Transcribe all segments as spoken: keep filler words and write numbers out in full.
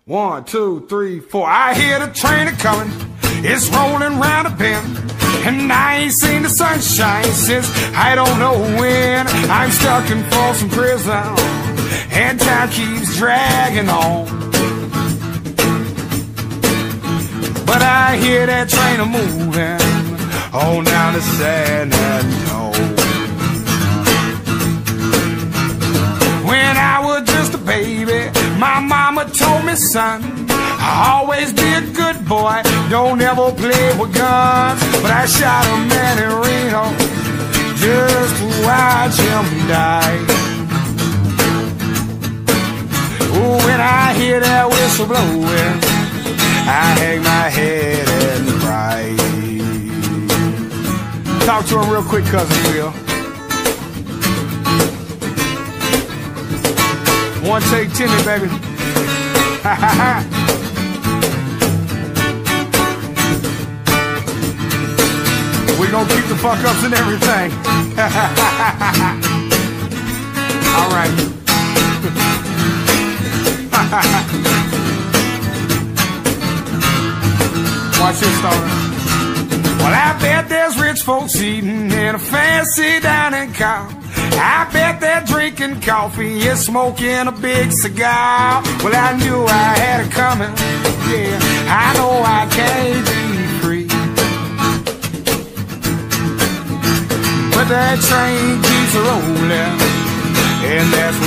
One, two, three, four. I hear the train a-comin', it's rolling round a bend, and I ain't seen the sunshine since I don't know when. I'm stuck in Folsom prison, and time keeps dragging on. But I hear that train a-moving on down the San Antonio. When I was just a baby, my mama told me, son, always be a good boy, don't ever play with guns. But I shot a man in Reno just to watch him die. Ooh, when I hear that whistle blowing, I hang my head and cry. Talk to him real quick, cousin Will. One take, Timmy, baby. We gonna keep the fuck ups and everything. All right. Watch this, Stoner. Well, I bet there's rich folks eating in a fancy dining car. I bet they're drinking coffee and smoking a big cigar. Well, I knew I had it coming. Yeah, I know I can't be free, but that train keeps rolling, and that's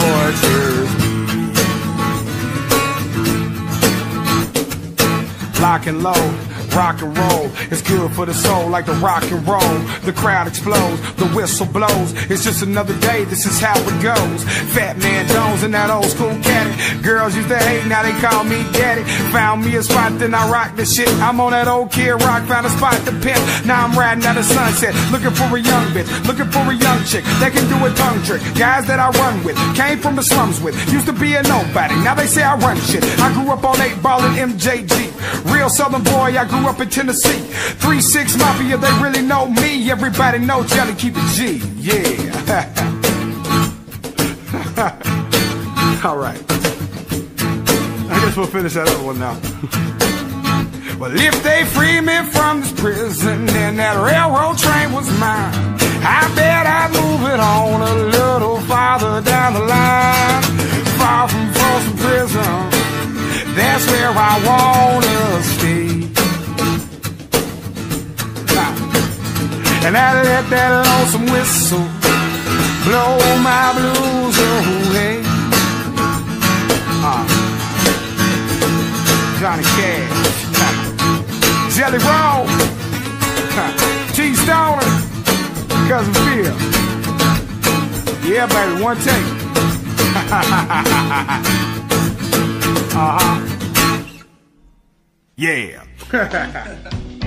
what tortures me. Lock and load, rock and roll, it's good for the soul like the rock and roll. The crowd explodes, the whistle blows, it's just another day, this is how it goes. Fat man Jones and that old school caddy, girls used to hate, now they call me daddy. Found me a spot, then I rock the shit. I'm on that old Kid Rock, found a spot to pimp. Now I'm riding out the sunset, looking for a young bitch, looking for a young chick that can do a tongue trick. Guys that I run with, came from the slums with, used to be a nobody, now they say I run shit. I grew up on eight ball and M J G, real southern boy, I grew up in Tennessee. three six Mafia, they really know me. Everybody know Jelly, keep it G, yeah. Alright, I guess we'll finish that other one now. Well, if they free me from this prison and that railroad train was mine, I bet I'd move it on a little farther down the line. Far from Folsom prison, that's where I wanna stay. And I let that lonesome whistle blow my blues away. uh, Johnny Cash, Jelly Roll, T Stoner, Cousin Phil. Yeah, baby, one take. Uh-huh. Yeah.